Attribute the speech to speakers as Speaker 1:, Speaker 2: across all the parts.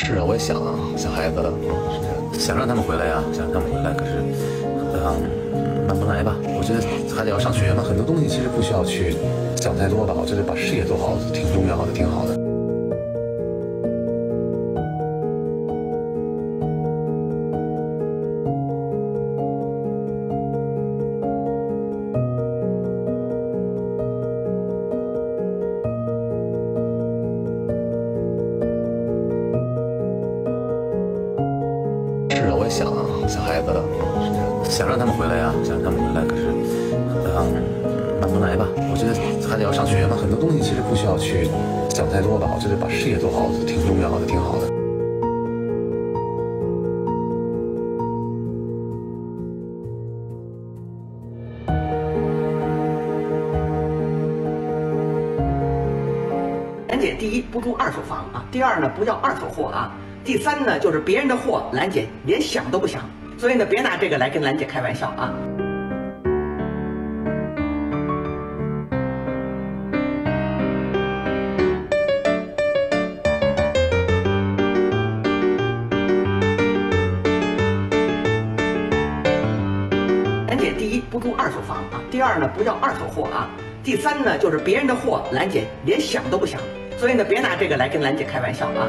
Speaker 1: 是啊，我也想啊，想孩子，想让他们回来呀，想让他们回来，可是，慢慢来吧。我觉得孩子要上学嘛，很多东西其实不需要去讲太多吧。我觉得把事业做好挺重要的，挺好的。是啊，我也想啊，想孩子，想让他们回来呀，想让他们回来，可是，慢慢来吧。我觉得孩子要上学嘛，很多东西其实不需要去讲太多吧。我觉得把事业做好挺重要的，挺好的。
Speaker 2: 兰姐第一不住二手房啊，第二呢不要二手货啊，第三呢就是别人的货兰姐连想都不想，所以呢别拿这个来跟兰姐开玩笑啊。兰姐第一不住二手房啊，第二呢不要二手货啊，第三呢就是别人的货兰姐连想都不想，所以呢别拿这个来跟兰姐开玩笑啊。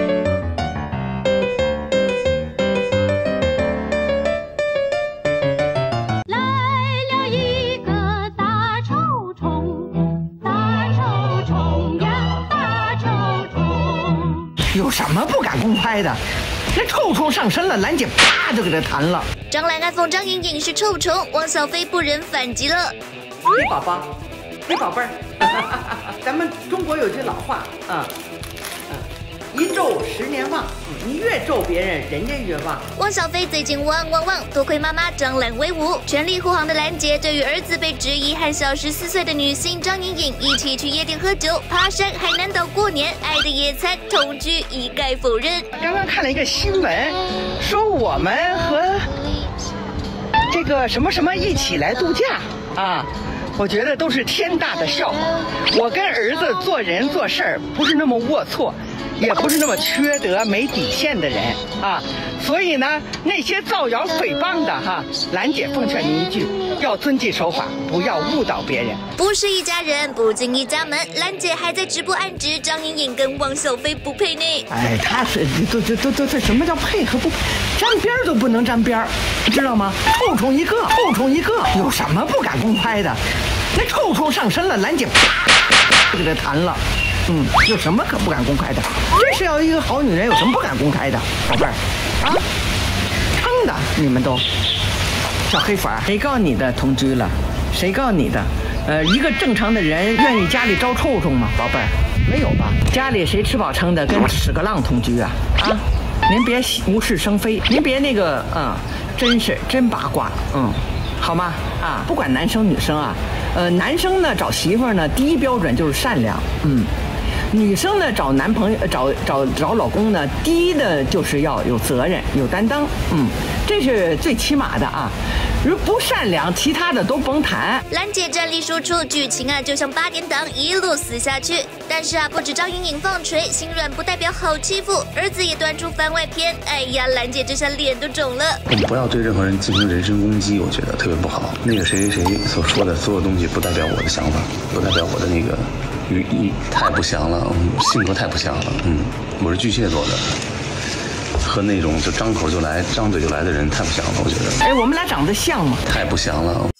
Speaker 3: 有什么不敢公开的？那臭虫上身了，兰姐啪就给他弹了。
Speaker 4: 张兰爱讽张颖颖是臭虫，汪小菲不忍反击了。
Speaker 2: 嘿宝宝，嘿宝贝儿，咱们中国有句老话啊，一咒10年旺，你越咒别人，人家越旺。
Speaker 4: 汪小菲最近旺，多亏妈妈张兰威武，全力护航的兰姐，对于儿子被质疑和小14岁的女星张颖颖一起去夜店喝酒、爬山、海南岛过年、爱的野餐、同居一概否认。
Speaker 3: 刚刚看了一个新闻，说我们和这个什么什么一起来度假啊。我觉得都是天大的笑话。我跟儿子做人做事儿不是那么龌龊，也不是那么缺德没底线的人啊，所以呢，那些造谣诽谤的哈，兰姐奉劝您一句，要遵纪守法，不要误导别人。
Speaker 4: 不是一家人，不进一家门。兰姐还在直播暗指张颖颖跟汪小菲不配呢。
Speaker 3: 哎，他是都什么叫配合不配？沾边都不能沾边，知道吗？臭虫一个，臭虫一个，有什么不敢公开的？那臭虫上身了，兰姐啪就给他弹了。有什么可不敢公开的？真是要一个好女人，有什么不敢公开的，宝贝儿啊？撑的你们都小黑粉，谁告诉你的同居了？谁告诉你的？一个正常的人愿意家里招臭虫吗？宝贝儿，没有吧？家里谁吃饱撑的跟屎个浪同居啊？啊，您别无事生非，您别那个真八卦，好吗？啊，不管男生女生啊，男生呢找媳妇儿呢，第一标准就是善良，女生呢找男朋友找老公呢，第一的就是要有责任有担当，这是最起码的啊。如不善良，其他的都甭谈。
Speaker 4: 兰姐战力输出，剧情啊就像8点档一路撕下去。但是啊，不止张颖颖放锤，心软不代表好欺负，儿子也端出番外篇。哎呀，兰姐这下脸都肿了。
Speaker 1: 我们不要对任何人进行人身攻击，我觉得特别不好。那个谁所说的所有东西，不代表我的想法，不代表我的那个太不祥了，性格太不祥了。我是巨蟹座的。和那种就张口就来、张嘴就来的人太不像了，我觉得。
Speaker 3: 哎，我们俩长得像吗？
Speaker 1: 太不像了，